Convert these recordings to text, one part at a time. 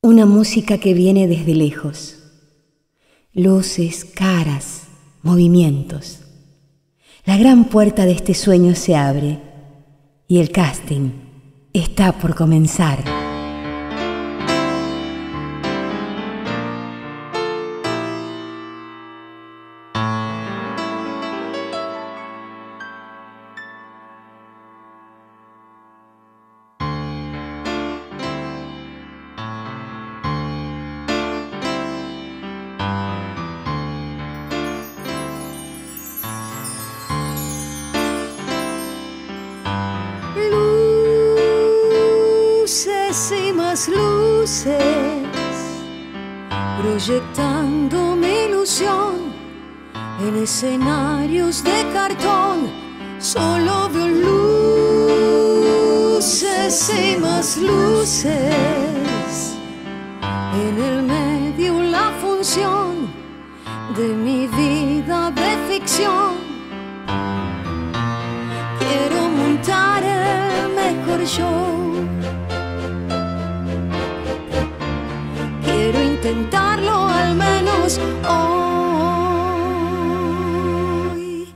Una música que viene desde lejos. Luces, caras, movimientos. La gran puerta de este sueño se abre y el casting está por comenzar. Y más luces, proyectando mi ilusión en escenarios de cartón. Solo veo luces y más luces, en el medio la función de mi vida de ficción. Quiero montar el mejor show, quiero intentarlo al menos hoy.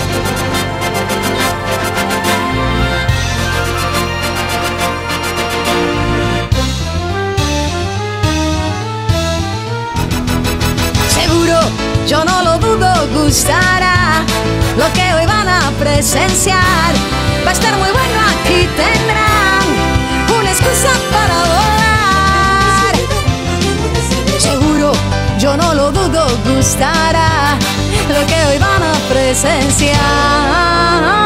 Seguro, yo no lo dudo, gustará lo que hoy van a presenciar. Va a estar muy bueno, aquí tendrán una excusa para volar. Seguro, yo no lo dudo, gustará lo que hoy van a presenciar.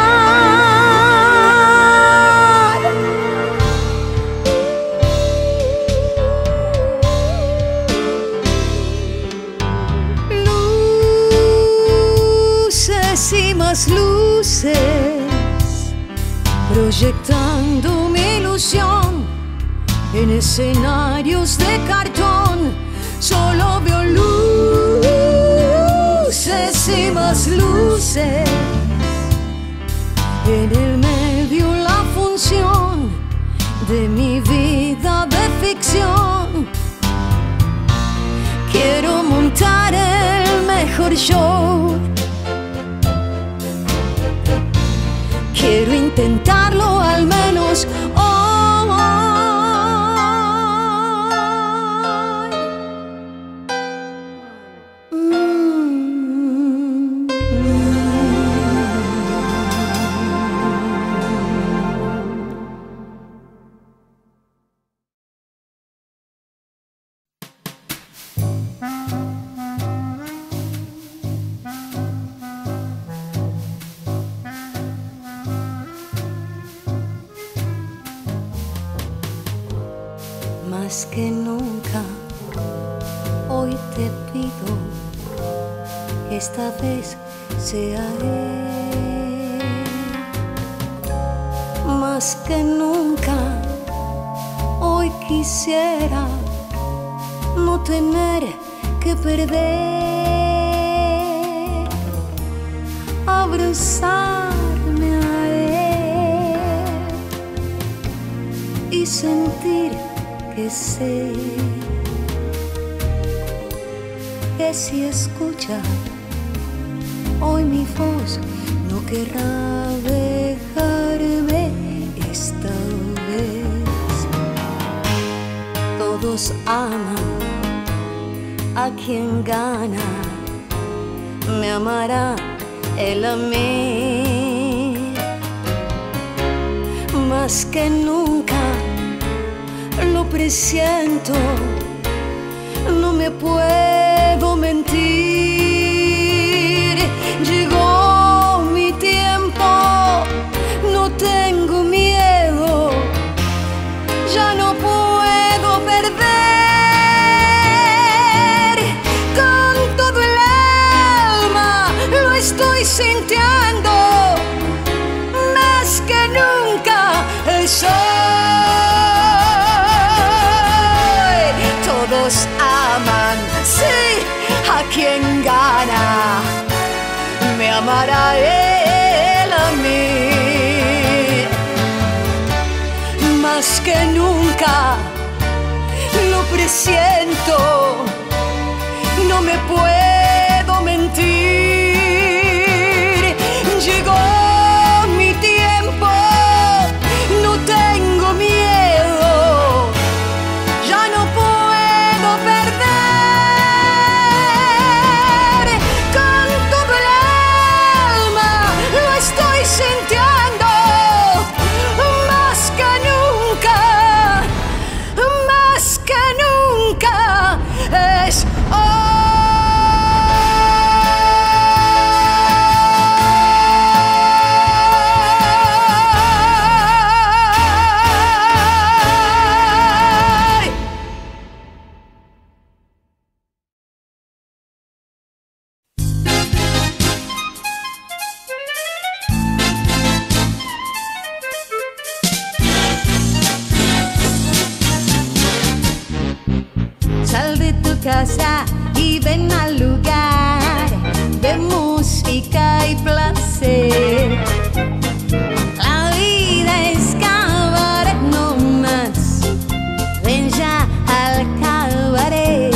Luces y más luces, proyectando mi ilusión en escenarios de cartón. Solo veo luces y más luces, en el medio la función de mi vida de ficción. Quiero montar el mejor show, quiero intentarlo al menos hoy. Más que nunca, hoy te pido que esta vez sea él. Más que nunca, hoy quisiera no tener que perder, abrazarme a él y sentir que sé que si escucha hoy mi voz no querrá dejarme esta vez. Todos aman a quien gana, me amará él a mí. Más que nunca lo presiento, no me puedo mentir. Llegó mi tiempo, no tengo miedo, ya no puedo perder. Con todo el alma lo estoy sintiendo, más que nunca soy. Todos aman, sí, a quien gana, me amará él a mí. Más que nunca lo presiento, no me puedo mentir. Llegó mi tiempo, no tengo miedo, ya no puedo perder. Con todo el alma lo estoy sintiendo, más que nunca, más que nunca es hoy. Sal de tu casa y ven al lugar de música y placer. La vida es cabaret no más, ven ya al cabaret.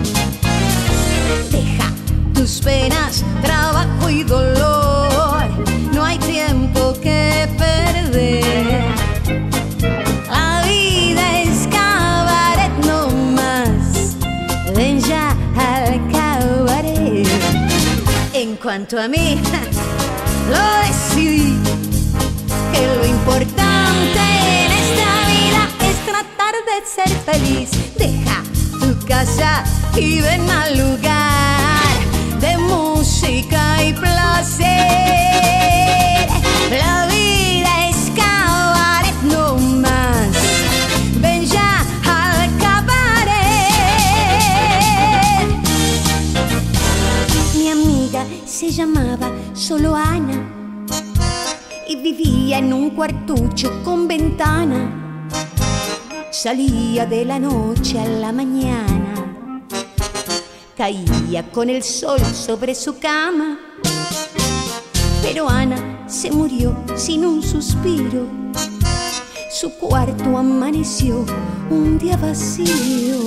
Deja tus penas, trabajo y dolor, no hay tiempo que perder. La vida es cabaret no más, ven ya al cabaret. En cuanto a mí, lo decidí, que lo importante en esta vida es tratar de ser feliz. Deja tu casa y ven al lugar de música y placer. La vida es cabaret no más, ven ya al cabaret. Mi amiga se llamaba solo Ana y vivía en un cuartucho con ventana. Salía de la noche a la mañana, caía con el sol sobre su cama. Pero Ana se murió sin un suspiro, su cuarto amaneció un día vacío.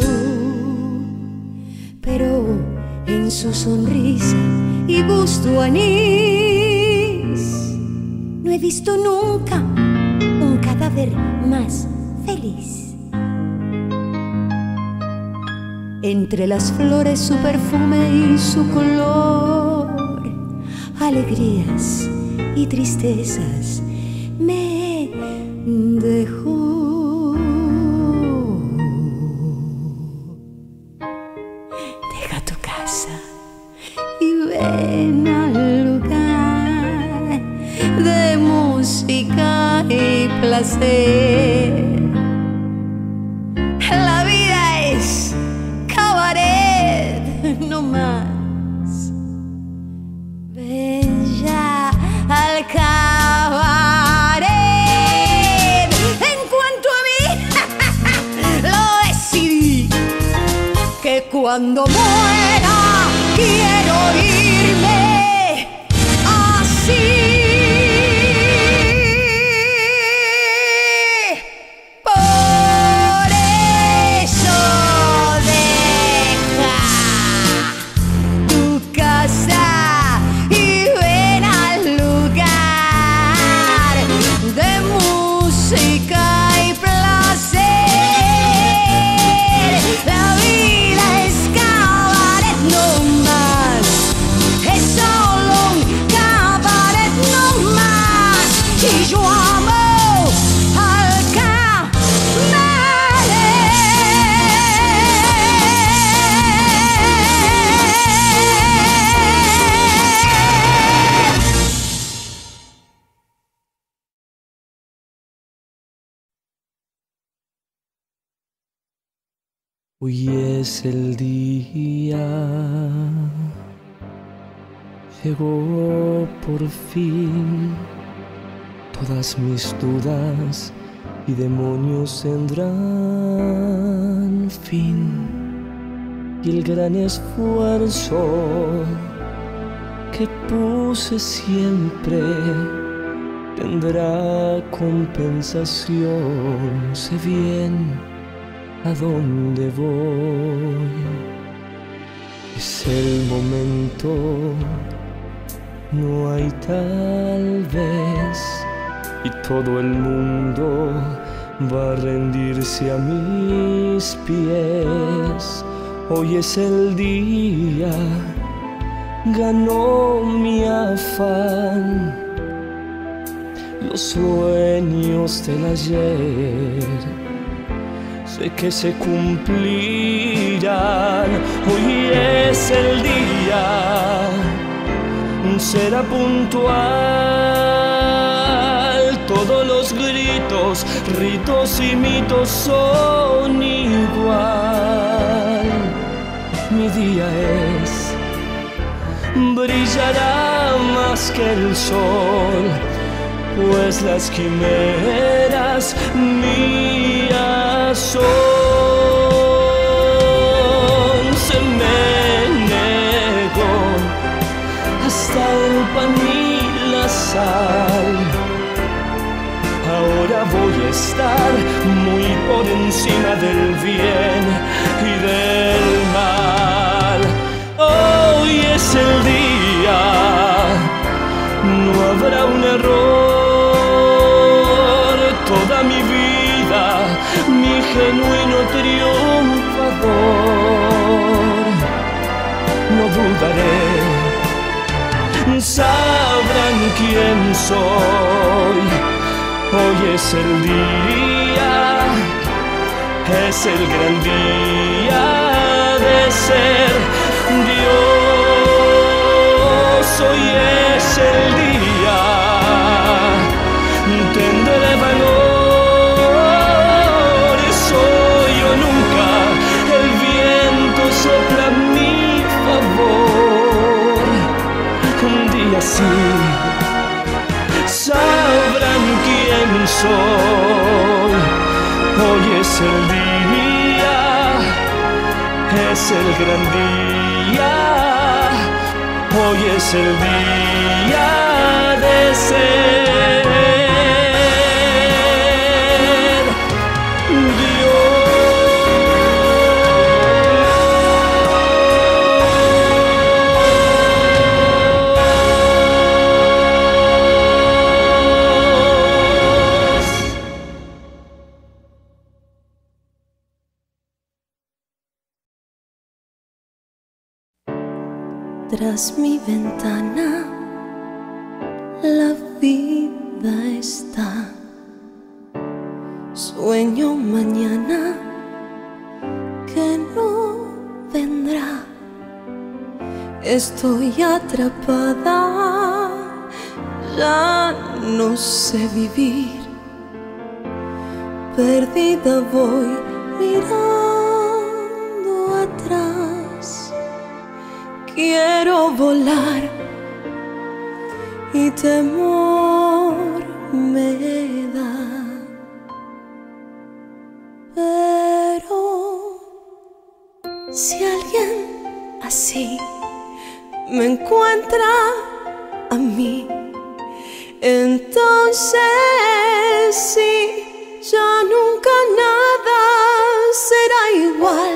Pero en su sonrisa y gusto anís, no he visto nunca un cadáver más feliz. Entre las flores su perfume y su color, alegrías y tristezas me dejó. Deja tu casa y ven al lugar de música y placer. La vida es cabaret no más, ven ya al cabaret. En cuanto a mí, lo decidí, que cuando muera quiero irme así. Por eso deja tu casa y ven al lugar de música y placer. La vida es cabaret no más, es solo un cabaret no más, y yo amo al Hoy es el día, llegó por fin, todas mis dudas y demonios tendrán fin, y el gran esfuerzo que puse siempre tendrá compensación. Sé bien a dónde voy. Es el momento, no hay tal vez, y todo el mundo va a rendirse a mis pies. Hoy es el día, ganó mi afán, los sueños del ayer sé que se cumplirán. Hoy es el día, será puntual. Todos los gritos, ritos y mitos son igual. Mi día es, brillará más que el sol, pues las quimeras mías son. Se me negó hasta el pan y la sal. Ahora voy a estar muy por encima del bien y del mal. Hoy es el día, no habrá un error. Toda mi vida, mi genuino triunfador. No dudaré, sabrán quién soy. Hoy es el día, es el gran día de ser Dios. Hoy es el día, tendré valor. Soy o nunca, el viento sopla a mi favor. Un día sí, sabrán quién soy. Hoy es el día, es el gran día. Hoy es el día de ser Dios. Tras mi ventana, la vida está. Sueño mañana que no vendrá. Estoy atrapada, ya no sé vivir. Perdida voy mirando atrás. Quiero volar y temor me da, pero si alguien así me encuentra a mí, entonces sí, ya nunca nada será igual.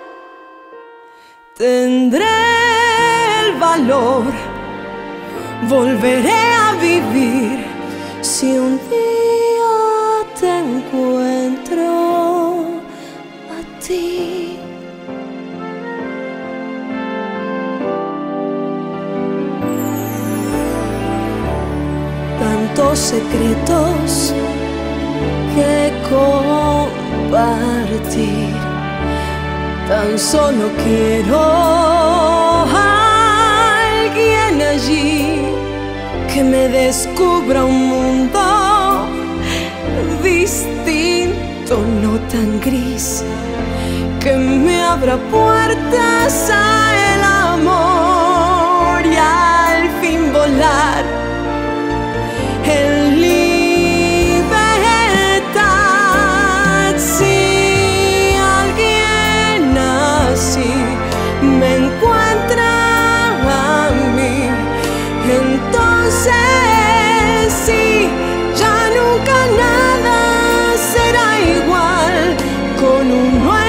Tendré valor, volveré a vivir si un día te encuentro a ti. Tantos secretos que compartir, tan solo quiero allí que me descubra un mundo distinto, no tan gris, que me abra puertas al amor y al fin volar en libertad. Si alguien así me encuentra, entonces sí, ya nunca nada será igual. Con un nuevo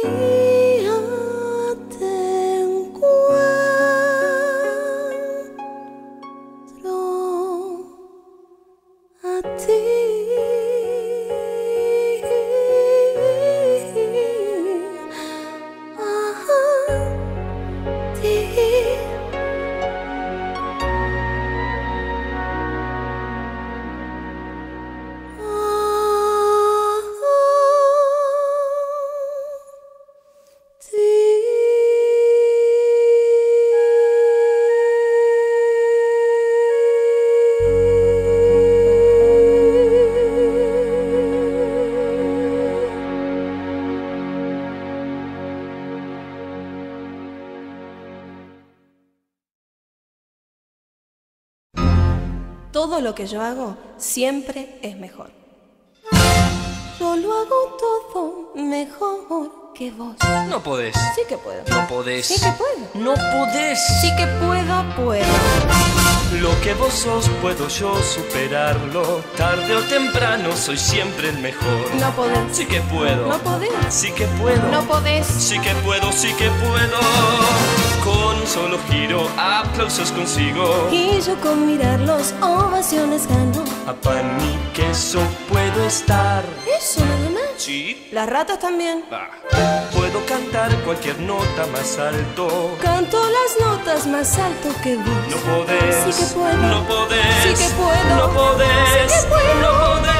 Todo lo que yo hago siempre es mejor. Yo lo hago todo mejor que vos. No podés. Sí que puedo. No podés. Sí que puedo. No podés. Sí que puedo. Lo que vos sos puedo yo superarlo. Tarde o temprano soy siempre el mejor. No podés. Sí que puedo. No podés. Sí que puedo. No podés. Sí que puedo, sí que puedo. Con un solo giro, aplausos consigo. Y yo con mirarlos, ovaciones gano. A pan y queso puedo estar. Eso nada más. Sí. Las ratas también. Puedo cantar cualquier nota más alto. Canto las notas más alto que vos. No podés. Sí que puedo. No podés. Sí que puedo. No podés. Sí que puedo. No podés.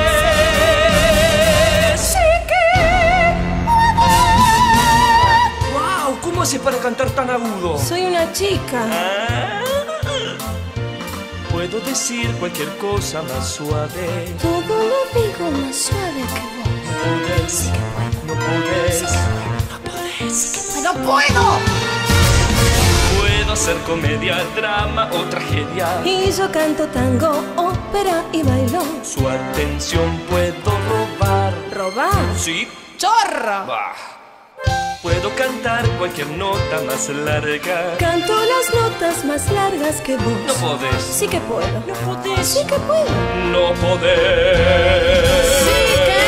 Sí que ¡Wow! ¿Cómo haces para cantar tan agudo? soy una chica. Puedo decir cualquier cosa más suave. Todo lo digo más suave que vos. No podés. No podés. No podés. ¡No puedo! Puedo hacer comedia, drama o tragedia. Y yo canto tango, ópera y bailo. Su atención puedo robar. ¿Robar? Sí. ¡Chorra! Bah. Puedo cantar cualquier nota más larga. Canto las notas más largas que vos. No podés. Sí que puedo. No podés. Sí que puedo. No podés. Sí que...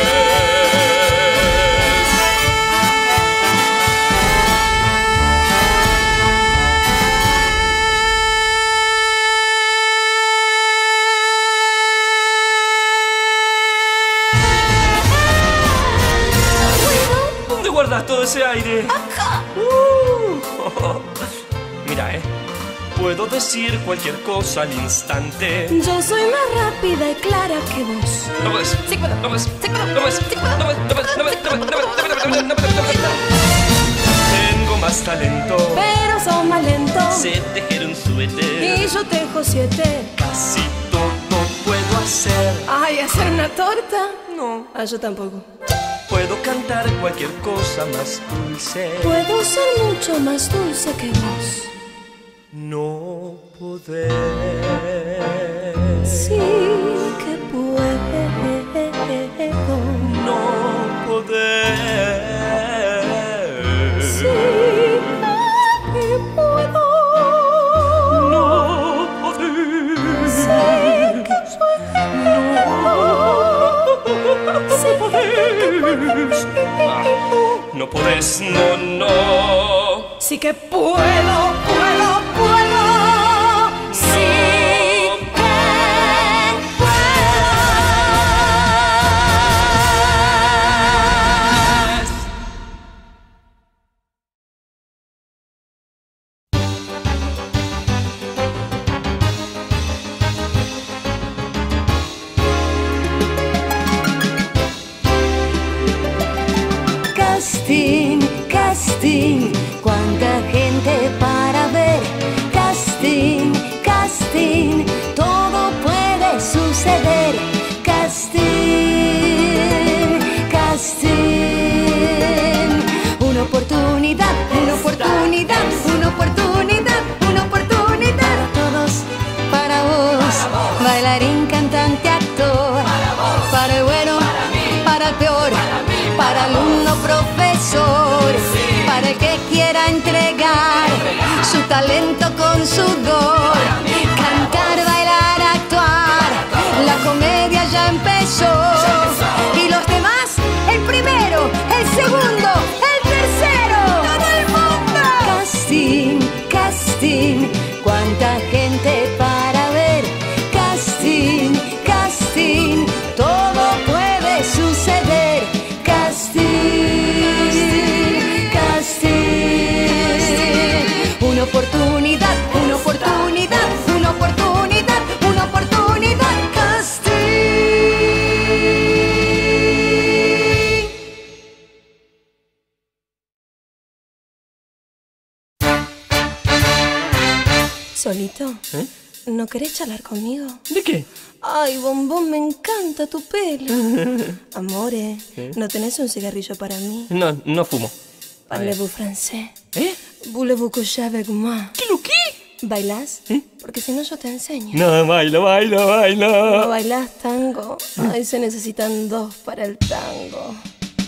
¿Dónde guardas todo ese aire? Acá. Mira, puedo decir cualquier cosa al instante. Yo soy más rápida y clara que vos. No puedes. Sí puedo. No puedes. Sí puedo. No puedes. Sí puedo. No puedes. No puedes. No puedes. No puedes. No puedes. No puedes. Tengo más talento. Pero son más lentos. Sé tejer un suéter. Y yo tejo 7. Casi todo puedo hacer. Ay, ¿hacer una torta? No. Ah, yo tampoco. Puedo cantar cualquier cosa más dulce. Puedo ser mucho más dulce que vos. No podés. Sí que puedo. No podés. Sí que puedo. No podés. Sí que puedo. Sí que puedo. No podés, no, no. Sí que puedo. Sí que Casting, cuánta gente para ver. Casting, todo puede suceder. Casting, una oportunidad. Todos para vos, bailarín, cantante, actor. Para el bueno, para el peor, para alumno, profesor, para el que quiera entregar su talento con sudor. Cantar, bailar, actuar, la comedia ya empezó. Y los demás, el primero, el segundo, el tercero. ¿Solito? ¿Eh? ¿No querés charlar conmigo? ¿De qué? Ay, bombón, me encanta tu pelo. Amore, ¿no tenés un cigarrillo para mí? No fumo. Parlez-vous français? ¿Eh? Voulez-vous coucher avec moi? ¿Qué lo qué? ¿Bailás? Porque si no yo te enseño. No, bailo. ¿No bailás tango? Ay, se necesitan dos para el tango.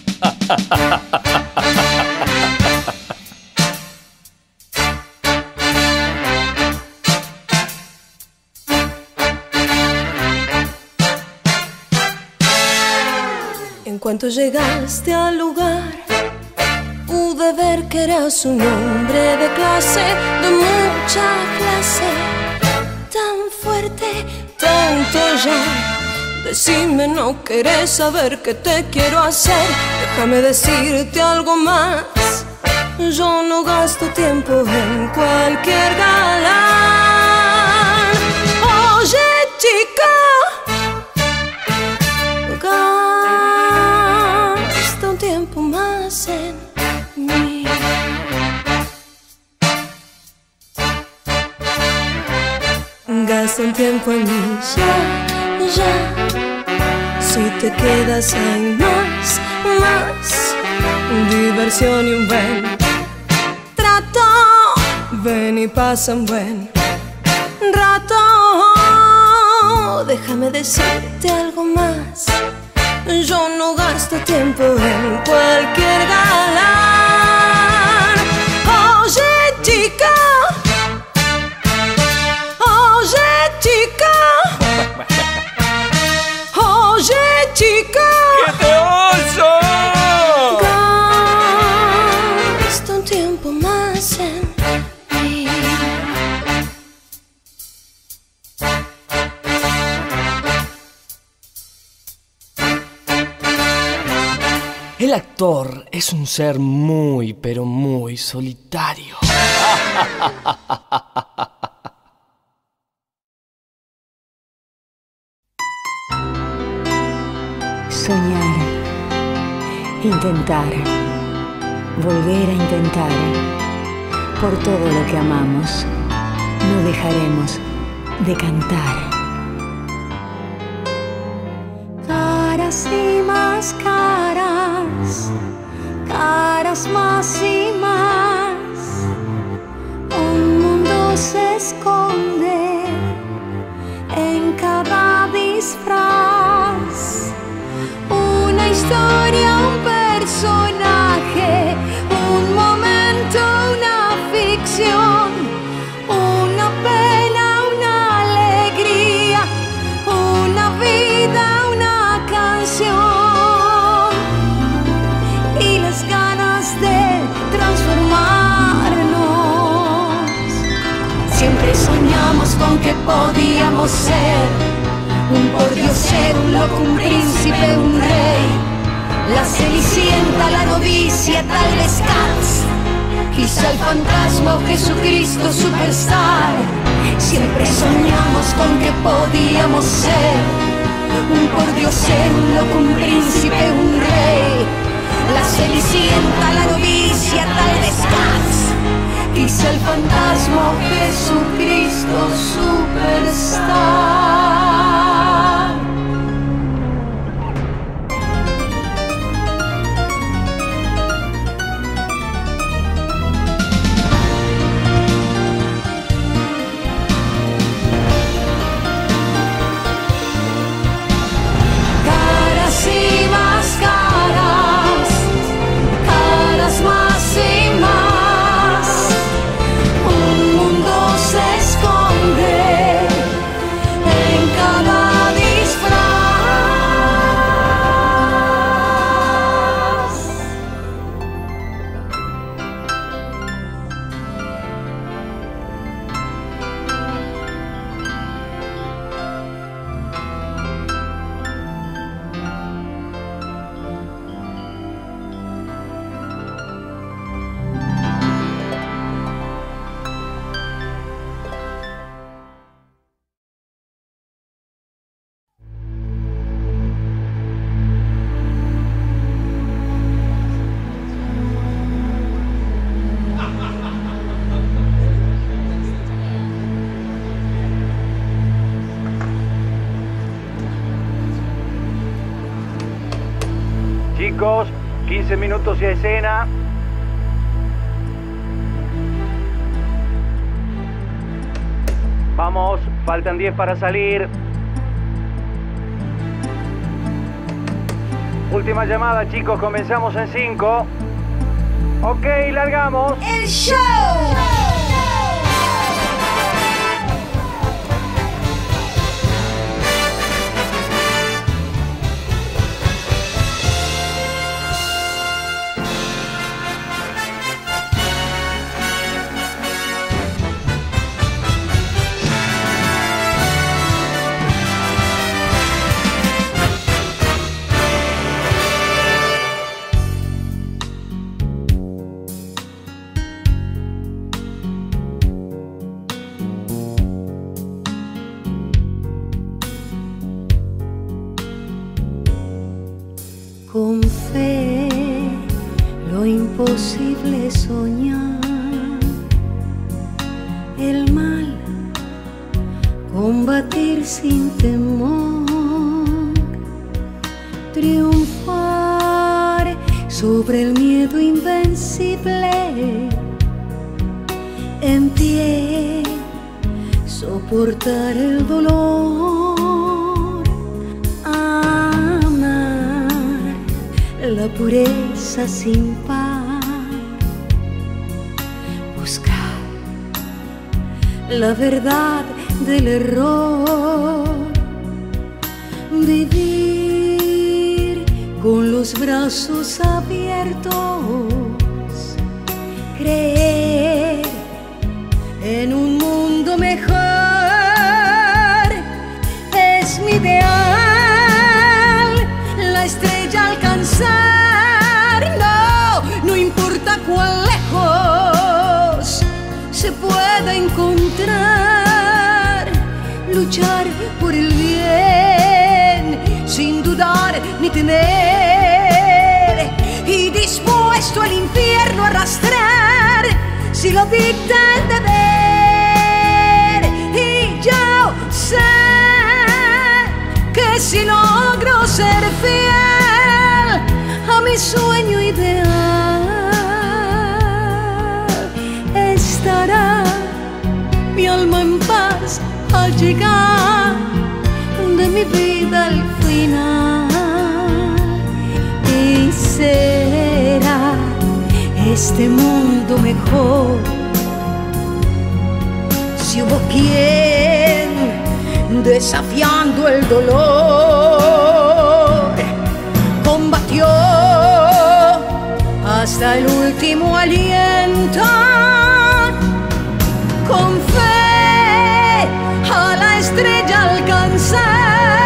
En cuanto llegaste al lugar, pude ver que eras un hombre de clase, de mucha clase. Tan fuerte, tanto ya. Decime, ¿no querés saber qué te quiero hacer? Déjame decirte algo más. Yo no gasto tiempo en cualquier galán. Oye, chica, gasta un tiempo más en mí. Gasta un tiempo en mí, ya. Si te quedas hay más diversión y un buen trato. Ven y pasa un buen rato. Déjame decirte algo más. Yo no gasto tiempo en cualquier galán. Oye, chica. Oye, chica. Oye, chica. ¡Que te oso! Gasta un tiempo más en mí. El actor es un ser muy, pero muy solitario. Soñar, intentar, volver a intentar. Por todo lo que amamos, no dejaremos de cantar. Caras y más caras, caras más y más. Un mundo se esconde en cada disfraz. Una historia, un personaje, un momento, una ficción, una pena, una alegría, una vida, una canción y las ganas de transformarnos. Siempre soñamos con que podíamos ser un pordiosero, un loco, un príncipe, un rey, la cenicienta, la novicia, tal vez Cats, quizá el fantasma o Jesucristo superstar. Siempre soñamos con que podíamos ser un pordiosero, un loco, un príncipe, un rey, la cenicienta, la novicia, tal vez Cats, quizá el fantasma o Jesucristo superstar. chicos. 15 minutos y a escena. Vamos, faltan 10 para salir. Última llamada, chicos, comenzamos en 5. Ok, largamos. El show. Con fe lo imposible soñar, el mal combatir sin temor, triunfar sobre el miedo invencible, en pie soportar el dolor, la pureza sin par, buscar la verdad del error, vivir con los brazos abiertos, creer en un mundo mejor, es mi ideal, la estrella alcanzar. No importa cuán lejos se pueda encontrar, luchar por el bien sin dudar ni temer, y dispuesto al infierno a arrastrar si lo dicta el deber. Y yo sé que si logro ser fiel a mi sueño ideal, estará mi alma en paz al llegar de mi vida al final, y será este mundo mejor si hubo quien, desafiando el dolor, combatió hasta el último aliento, con fe a la estrella alcanzar.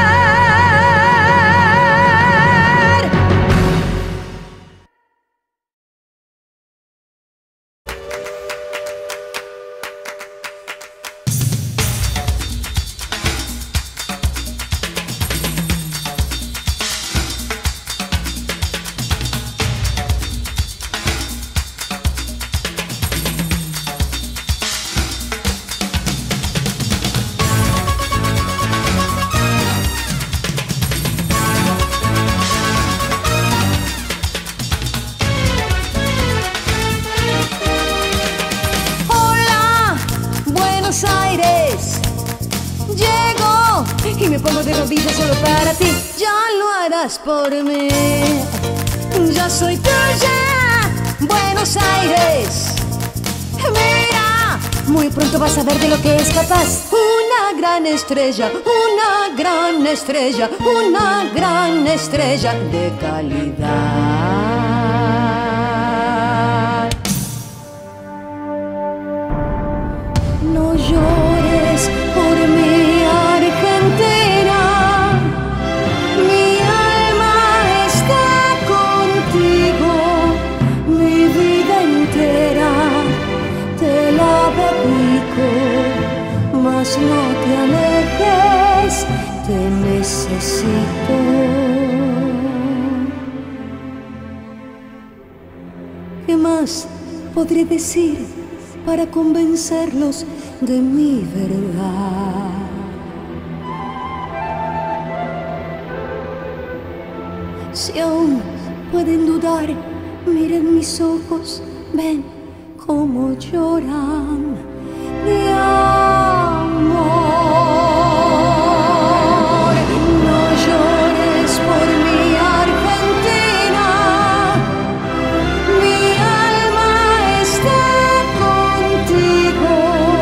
Y me pongo de rodillas solo para ti. Ya lo harás por mí. Ya soy tuya, Buenos Aires. Mira, muy pronto vas a ver de lo que es capaz. Una gran estrella, una gran estrella, una gran estrella de calidad. No llores por mí, Argentina, mi alma está contigo, mi vida entera te la dedico, mas no te alejes, te necesito. ¿Qué más podré decir para convencerlos de mi verdad? Si aún pueden dudar, miren mis ojos, ven cómo lloran de amor. No llores por mi Argentina, mi alma está contigo.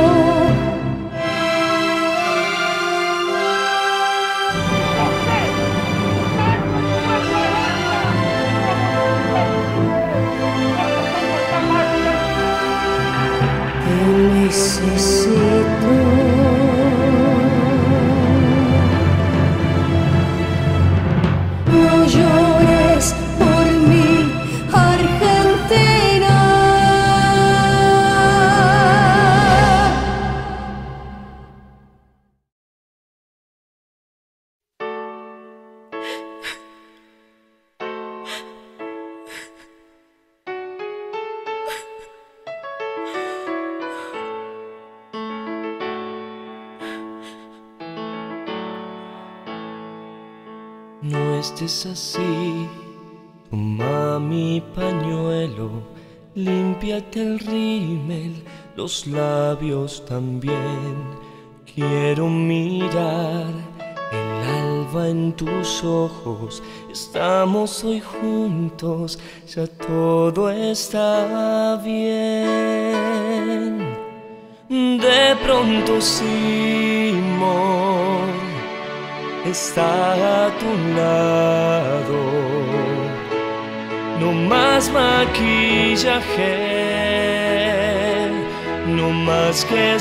Te necesito. No llores por mi Argentina. No estés así, toma mi pañuelo, límpiate el rímel, los labios también. Quiero mirar el alba en tus ojos, estamos hoy juntos, ya todo está bien. De pronto Simón está a tu lado, no más maquillaje, no más que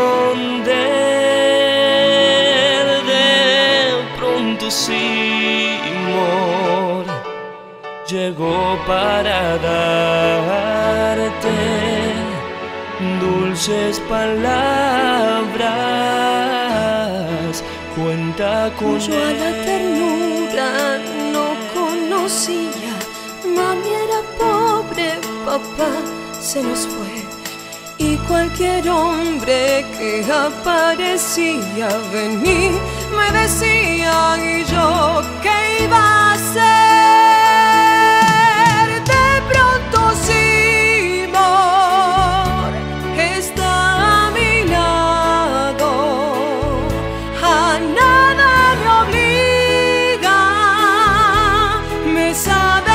esconder. De pronto Simón llegó para darte dulces palabras. Cuenta con Yo a la ternura no conocía, mami era pobre, papá se nos fue. Y cualquier hombre que aparecía, vení, me decía, y yo, ¿qué iba a hacer? De pronto Simón está a mi lado, a nada me obliga, me sabe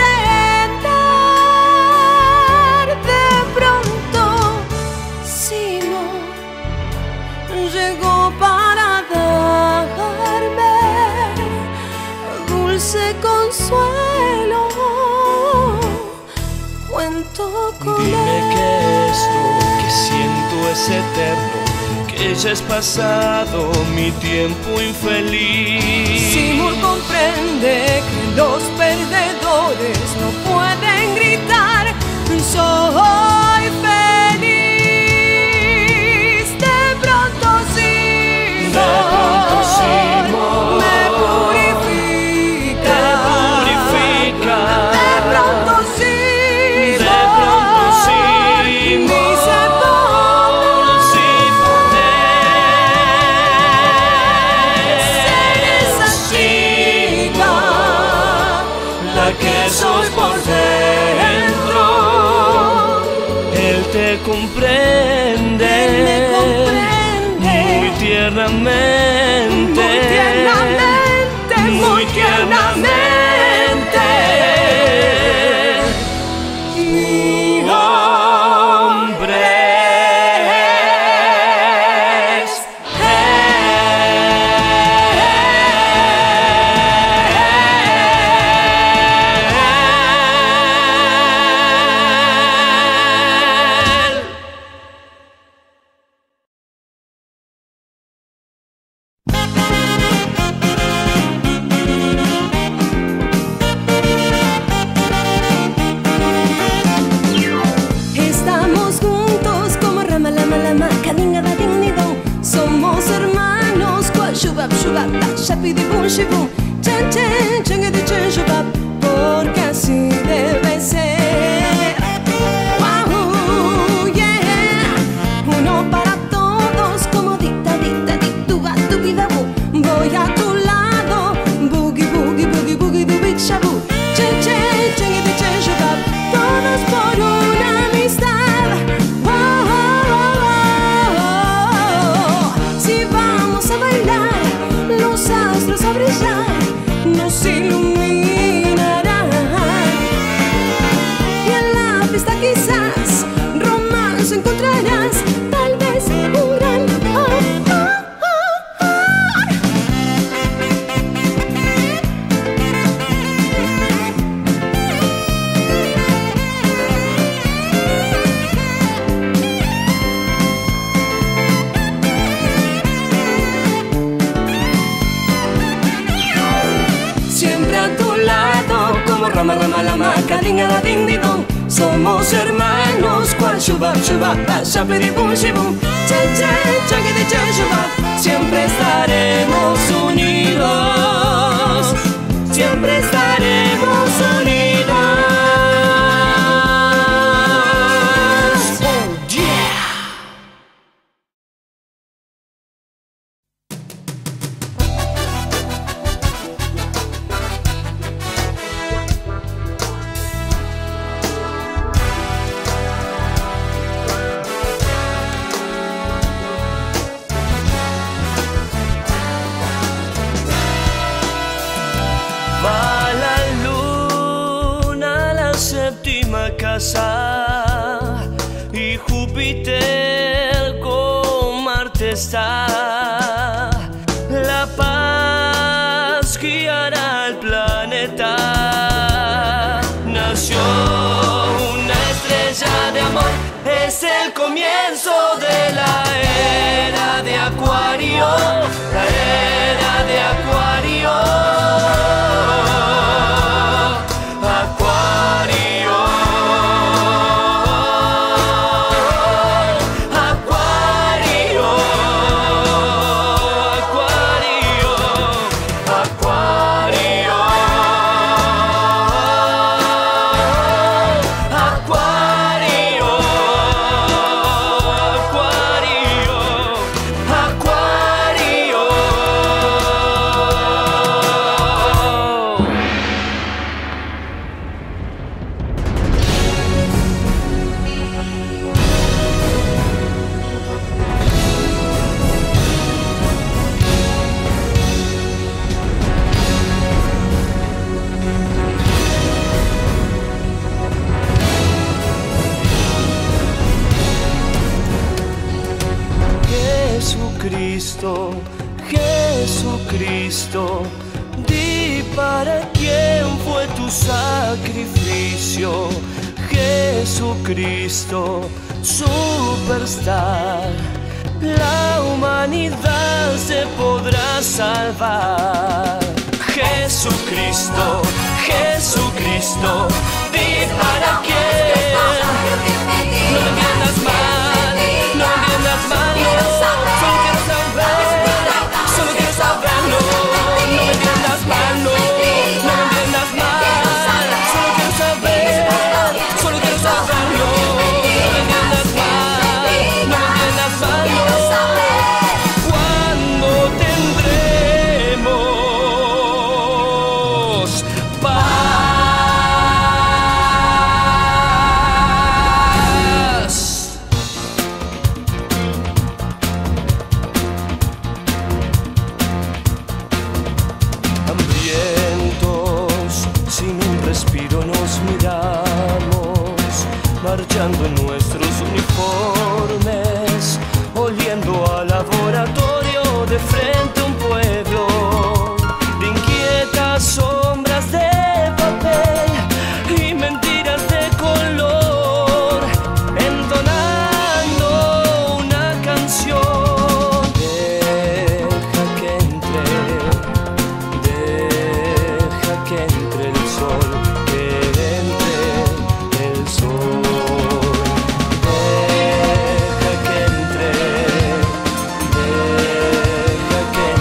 entender. De pronto Simón llegó para darme dulce consuelo. Cuento con Dime él. que esto que siento es eterno, que ya es pasado mi tiempo infeliz. Simón comprende que los perdedores no pueden gritar, soy feliz. De pronto Simón me purifica. De pronto Simón dice sin ser esa chica, la que sos por dentro. Él te comprende, Él me comprende. muy tiernamente, muy tiernamente, muy tiernamente. Mi hombre es Estamos juntos como rama, lama, lama, cadinga, dadinidón. Somos hermanos, cual shubab, shubab, da, shapidibum, shibum, chan, chan, changadi, chan, shubab, porque así debe ser. Wow, yeah. Uno para todos como dita, dita, dituba, dubidabu. Voy a tu lado, boogie, boogie, boogie, boogie, dubi, shabu, chan, chan, chan. encontrarás tal vez un gran amor. Siempre a tu lado, como rama, rama, la maca, dinga, ding, ding, dong. Somos hermanos, cual shubab, shubab, shapiri, bum, shibum, cha, cha, chagui, de cha, shubab. Siempre estaremos unidos, siempre estaremos unidos. Oh, yeah. Va la luna a la séptima casa y Júpiter con Marte está. La paz guiará al planeta. Nació una estrella de amor. Es el comienzo de la era de Acuario. La era de Acuario. Acuario, Acuario, Acuario, Acuario, Acuario, Acuario, Acuario. Jesucristo, Jesucristo, di para quién fue tu sacrificio. Jesucristo, superstar, la humanidad se podrá salvar. Jesucristo, Jesucristo, di para quién. No me entiendas mal, no me entiendas mal. Solo quiero saberlo, no me entiendas mal, no me entiendas mal. Solo quiero saberlo, no me entiendas mal, no me entiendas mal. ¿Cuándo tendremos paz? Hambrientos, sin un respiro nos miramos, marchando en nuestros uniformes, oliendo a laboratorio de frente a un pueblo de inquietas sombras de papel y mentiras de color, entonando una canción. Deja que entre el sol, que entre el sol. Deja que entre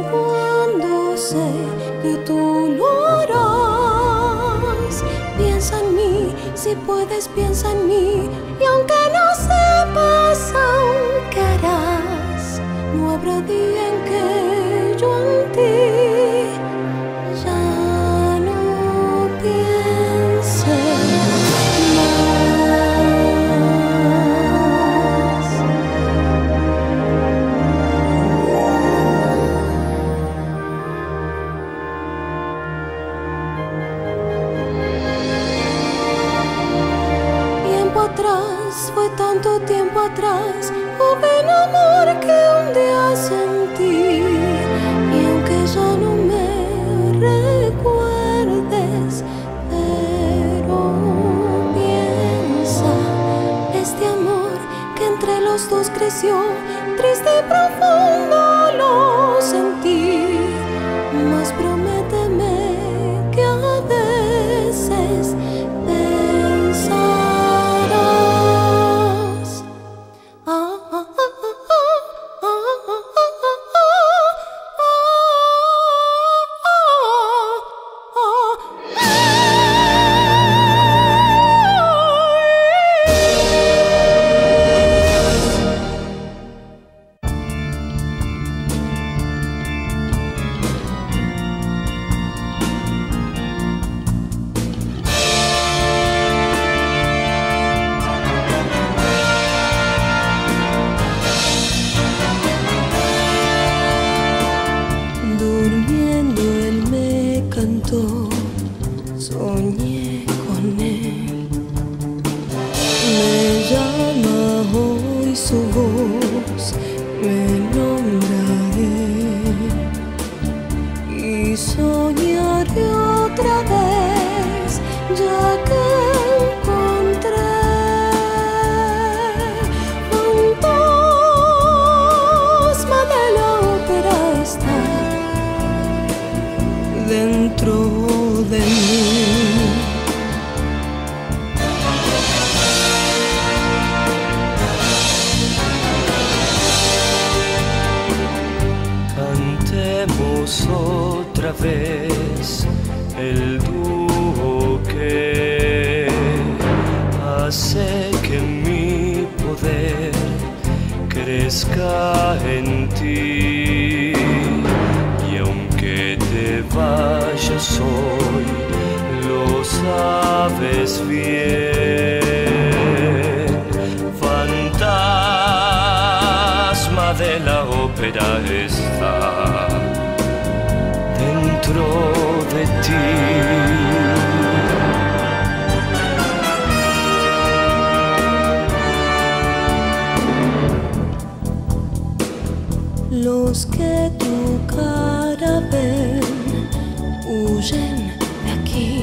cuando sé que tú lo harás. Piensa en mí, si puedes piensa en mí, y aunque no sepas aún qué harás, no habrá día en que yo en ti ya no piense más. Tiempo atrás, fue tanto tiempo atrás, hubo un amor que un día sentí, y aunque ya no me recuerdes, pero piensa, este amor que entre los dos creció, triste y profundo lo sentí, mas prométeme que a veces pensarás. Durmiendo él me cantó, soñé con él. Me llama hoy su voz, me nombra él, y soñaré otra vez, ya que encontré fantasma de la ópera está dentro de mí. Cantemos otra vez el dúo que hace que mi poder crezca en ti. Y aunque te vayas hoy, lo sabes bien. Fantasma de la ópera está dentro de ti. Los que tu cara ven huyen de aquí.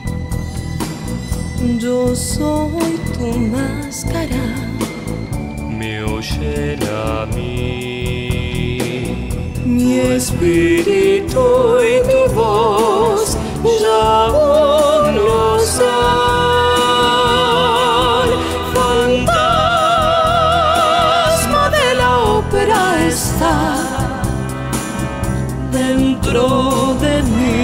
Yo soy tu máscara, Me oyen a mí. mi espíritu y tu voz ya no son. Fantasma de la ópera está dentro de mí.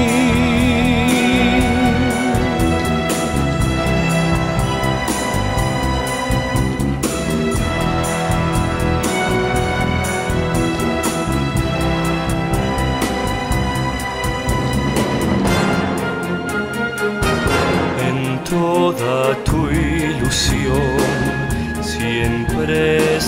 En toda tu ilusión siempre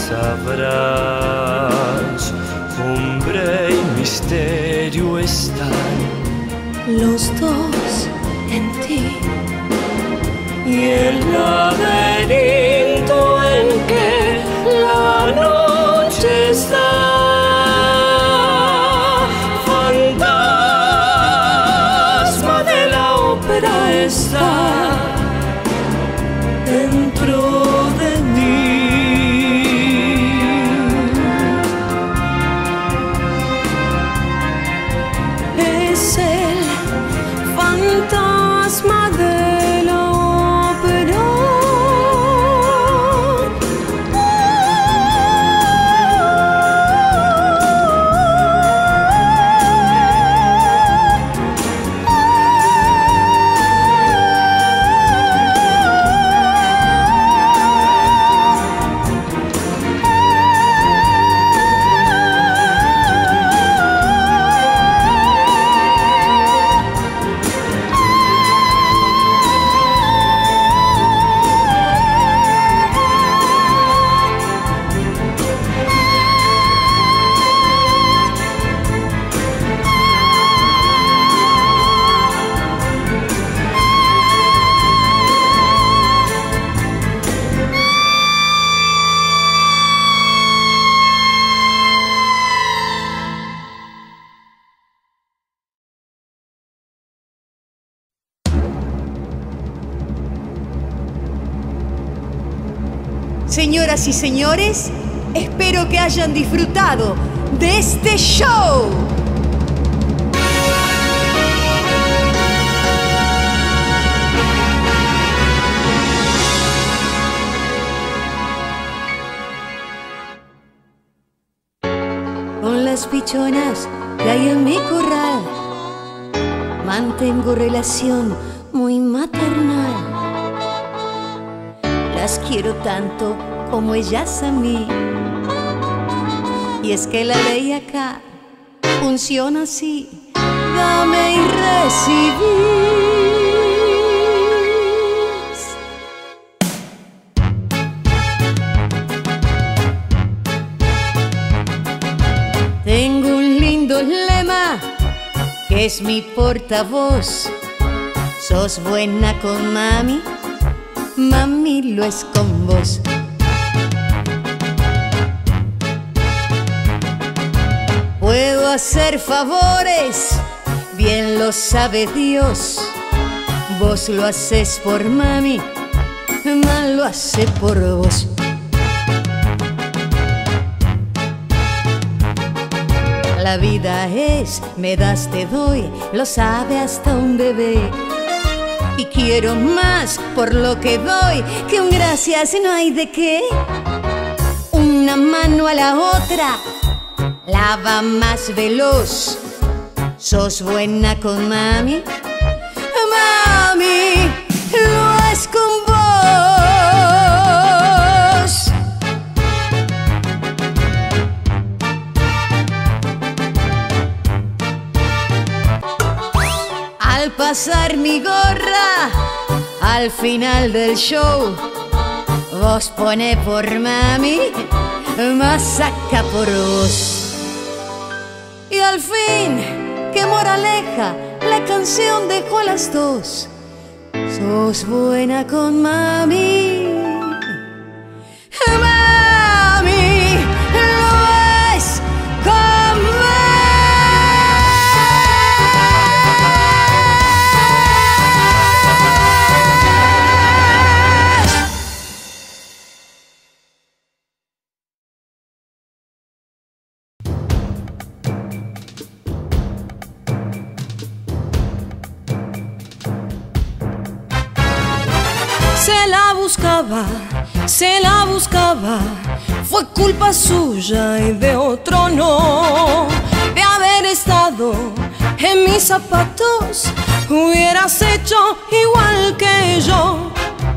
sabrás, hombre y misterio están Los dos en ti y el laberinto en que la noche está. Fantasma de la ópera está dentro de mí. es el fantasma de la ópera. Señoras y señores, espero que hayan disfrutado de este show. Con las pichonas que hay en mi corral mantengo relación muy maternal. Las quiero tanto como ellas a mí. Y es que la ley acá funciona así: dame y recibís. Tengo un lindo lema que es mi portavoz: sos buena con mami, mami lo es con vos. Puedo hacer favores, bien lo sabe Dios. Vos lo haces por mami, mal lo hace por vos. La vida es, me das, te doy, lo sabe hasta un bebé. Y quiero más por lo que doy que un gracias no hay de qué. Una mano a la otra lava más veloz. ¿Sos buena con mami? Mami lo es con vos. Al pasar mi gorra al final del show, vos pone por mami, más saca por vos. Y al fin, qué moraleja, la canción dejó a las dos. Sos buena con mami, mami lo es con vos. Se la buscaba, fue culpa suya y de otro no. De haber estado en mis zapatos, hubieras hecho igual que yo.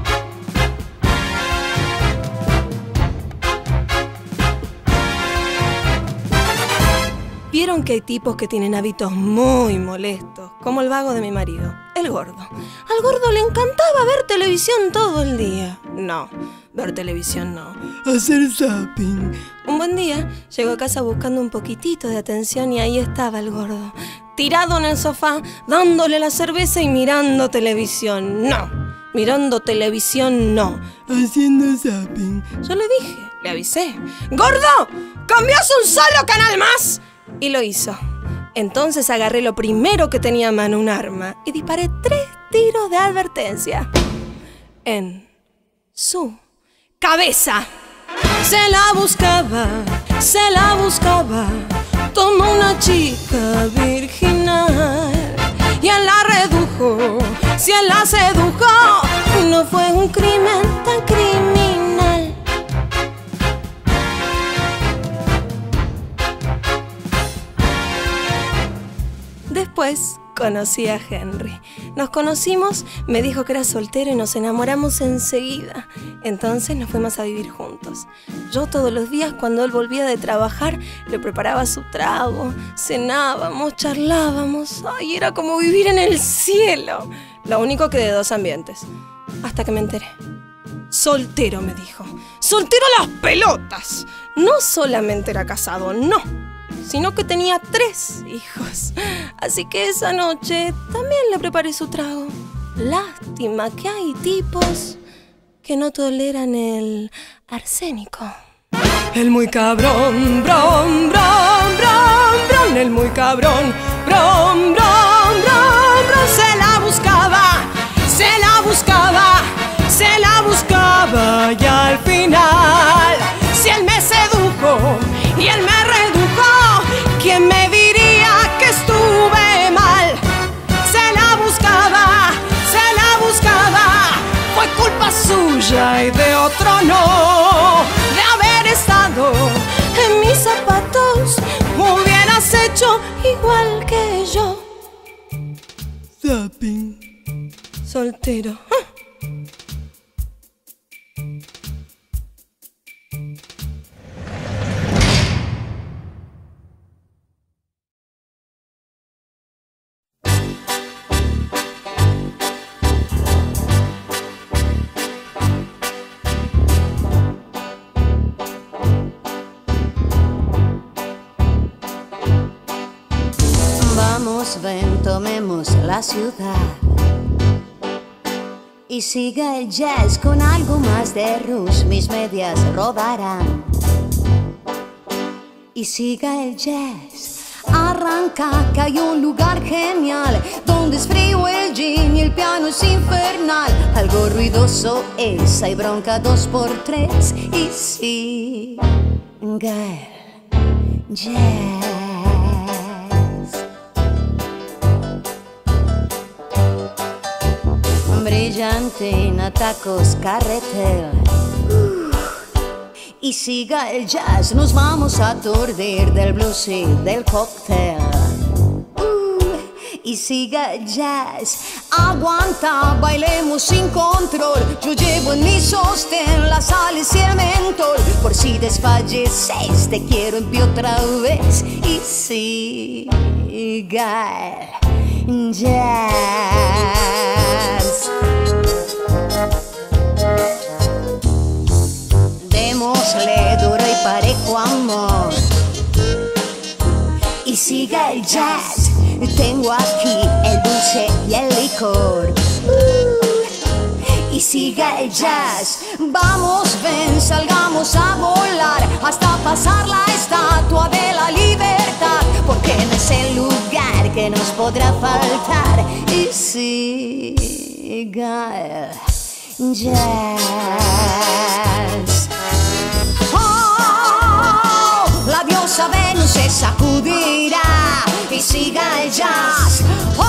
Vieron que hay tipos que tienen hábitos muy molestos, como el vago de mi marido, el gordo. Al gordo le encantaba ver televisión todo el día. No, ver televisión no, hacer zapping. Un buen día llegó a casa buscando un poquitito de atención y ahí estaba el gordo, tirado en el sofá, dándole la cerveza y mirando televisión. No, mirando televisión no, haciendo zapping. Yo le dije, le avisé: ¡Gordo! ¡Cambiás un solo canal más! Y lo hizo. Entonces agarré lo primero que tenía a mano, un arma, y disparé 3 tiros de advertencia en su cabeza. Se la buscaba, tomó una chica virginal y él la redujo. Si él la sedujo, no fue un crimen tan criminal. Después conocí a Henry. Nos conocimos, me dijo que era soltero y nos enamoramos enseguida. Entonces nos fuimos a vivir juntos. Yo todos los días cuando él volvía de trabajar le preparaba su trago, cenábamos, charlábamos. Ay, era como vivir en el cielo. Lo único que de 2 ambientes. Hasta que me enteré. Soltero, me dijo. Soltero a las pelotas. No solamente era casado, no, sino que tenía 3 hijos. Así que esa noche también le preparé su trago. Lástima que hay tipos que no toleran el arsénico. El muy cabrón, bron, bron, bron, bron. El muy cabrón, bron, bron, bron, bron. Se la buscaba, se la buscaba, se la buscaba y al fin final. Si él me sedujo y él me redujo, ¿quién me diría que estuve mal? Se la buscaba, fue culpa suya y de otro no. De haber estado en mis zapatos, hubieras hecho igual que yo. Zapping, soltero. Ven, tomemos la ciudad y siga el jazz con algo más de rush, mis medias rodarán. Y siga el jazz, arranca que hay un lugar genial donde es frío el gin y el piano es infernal. Algo ruidoso es, hay bronca 2x3 y siga el jazz. Brillantina, tacos, carretel. Y siga el jazz, nos vamos a aturdir del blues y del cóctel. Y siga el jazz, aguanta, bailemos sin control. Yo llevo en mi sostén las sales y el mentol. Por si desfalleces, te quiero en pie otra vez. Y siga el jazz. Démosle duro y parejo amor. Y siga el jazz. Tengo aquí el dulce y el licor. Y siga el jazz. Vamos, ven, salgamos a volar hasta pasar la estatua de la libertad, porque no es el lugar que nos podrá faltar. Y siga el jazz. Oh, la diosa Venus se sacudirá. Y siga el jazz.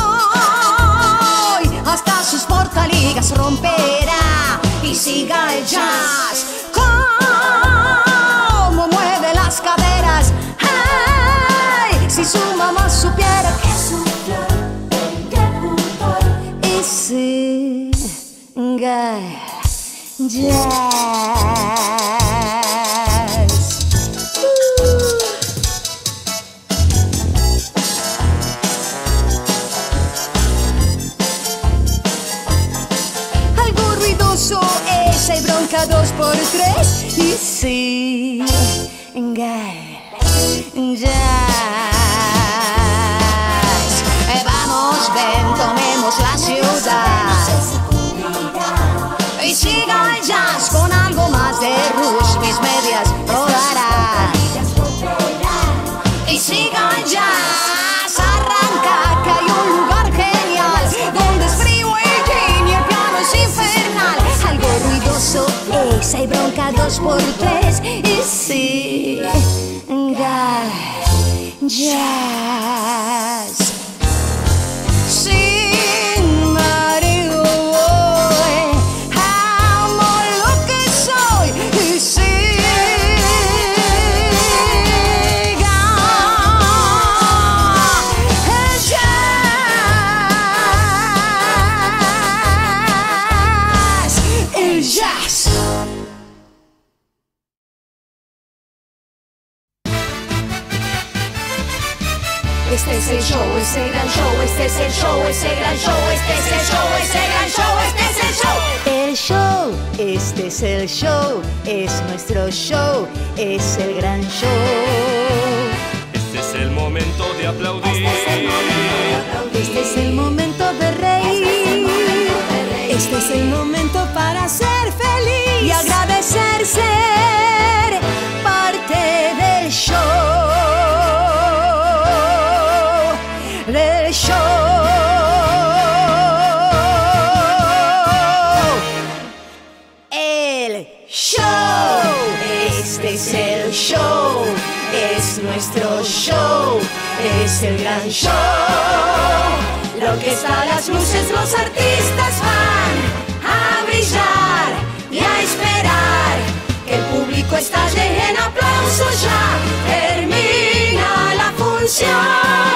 Hoy hasta sus portaligas romperá. Y siga el jazz. Cómo mueve las caderas. Ay, si su mamá supiera que sufrió el debutó. Y siga el jazz. Hay bronca 2x3 y siga el jazz. Vamos, ven, tomemos la ciudad. Y siga el jazz con algo más de rush, mis medias rodarán. Y siga el jazz, arranca que hay un lugar genial donde es frío el gin y el piano es infernal. Algo ruidoso es, hay bronca 2x3 y siga el jazz. Sin marido voy, amo lo que soy y siga el jazz. El jazz. Este es el show, ese gran show, este es el show, ese gran show, este es el show, ese gran show, este es el show. El show, este es el show, es nuestro show, es el gran show. Este es el momento de aplaudir. Este es el momento de reír. Este es el momento para ser feliz Y agradecer ser parte del show. Del show. El show. show, es nuestro show, es el gran show. La orquesta, las luces, los artistas van a brillar y a esperar que el público estalle en aplausos. Ya termina la función.